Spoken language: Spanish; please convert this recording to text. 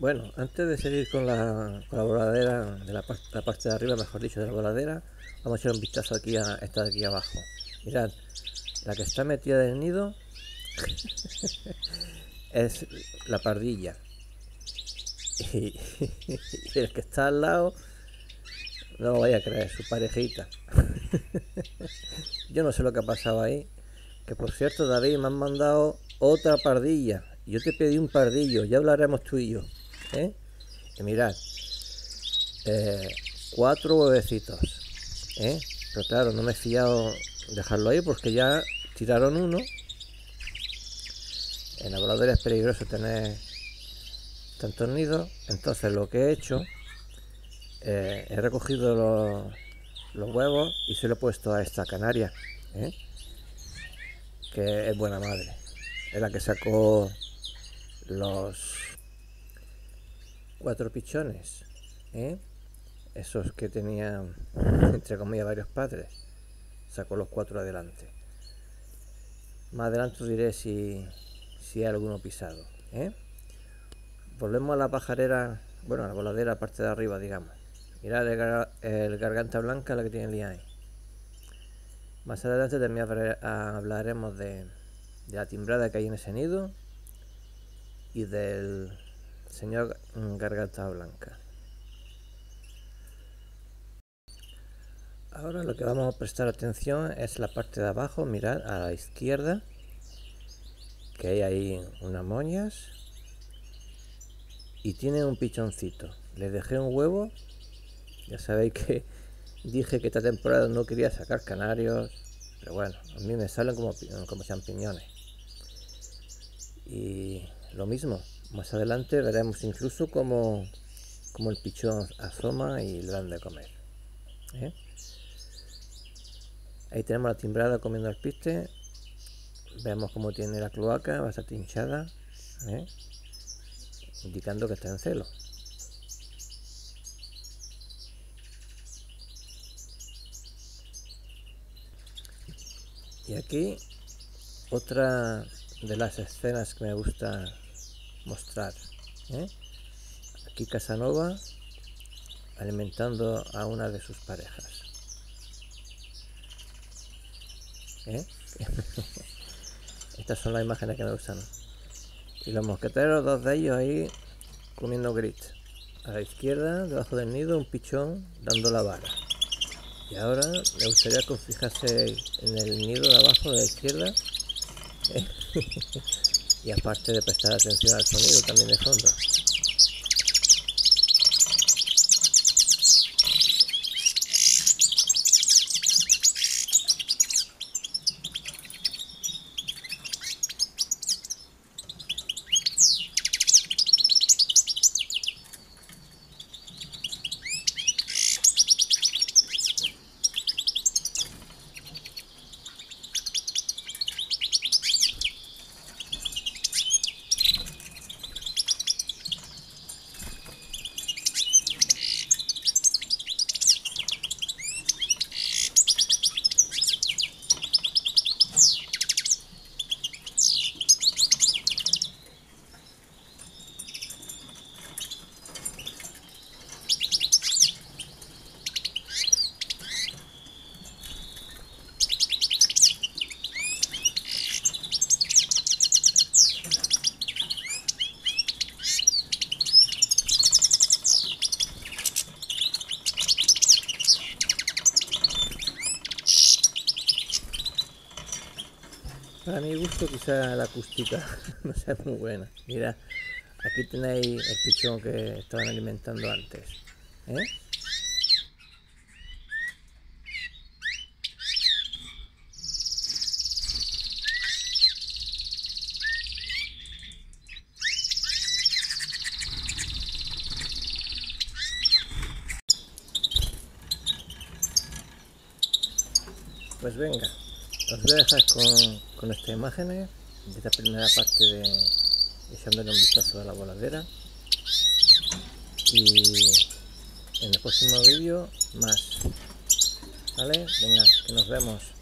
Bueno, antes de seguir con la voladera, de la parte de arriba, mejor dicho, de la voladera, vamos a echar un vistazo aquí a esta de aquí abajo. Mirad, la que está metida en el nido es la pardilla. Y el que está al lado, no lo vaya a creer, su parejita. Yo no sé lo que ha pasado ahí. Que por cierto, David, me han mandado otra pardilla. Yo te pedí un pardillo, ya hablaremos tú y yo. Y mirad, 4 huevecitos. Pero claro, no me he fiado dejarlo ahí porque ya tiraron uno. En la voladera es peligroso tener tantos nidos. Entonces lo que he hecho, he recogido los huevos y se lo he puesto a esta canaria, que es buena madre. Es la que sacó los 4 pichones, esos que tenían, entre comillas, varios padres. Sacó los 4 adelante. Más adelante os diré si hay alguno pisado. Volvemos a la pajarera, bueno, a la voladera, parte de arriba, digamos. Mirad el garganta blanca, la que tiene el ahí. Más adelante también hablaremos de la timbrada que hay en ese nido y del señor garganta blanca. Ahora lo que vamos a prestar atención es la parte de abajo. Mirad a la izquierda, que hay ahí unas moñas y tiene un pichoncito. Les dejé un huevo. Ya sabéis que dije que esta temporada no quería sacar canarios, pero bueno, a mí me salen como champiñones. Y lo mismo, más adelante veremos incluso como el pichón asoma y le dan de comer. Ahí tenemos la timbrada comiendo el piste. Vemos cómo tiene la cloaca bastante hinchada, indicando que está en celo. Y aquí otra de las escenas que me gusta mostrar. Aquí Casanova alimentando a una de sus parejas. Estas son las imágenes que me gustan. Y los mosqueteros, 2 de ellos ahí comiendo grit. A la izquierda, debajo del nido, un pichón dando la vara. Y ahora me gustaría que os fijaseis en el nido de abajo de la izquierda. Y aparte de prestar atención al sonido también de fondo. Para mi gusto quizá la acústica no sea muy buena. Mira, aquí tenéis el pichón que estaban alimentando antes. Pues venga, os voy a dejar con estas imágenes de esta primera parte de echándole un vistazo a la voladera. Y en el próximo vídeo más. ¿Vale? Venga, que nos vemos.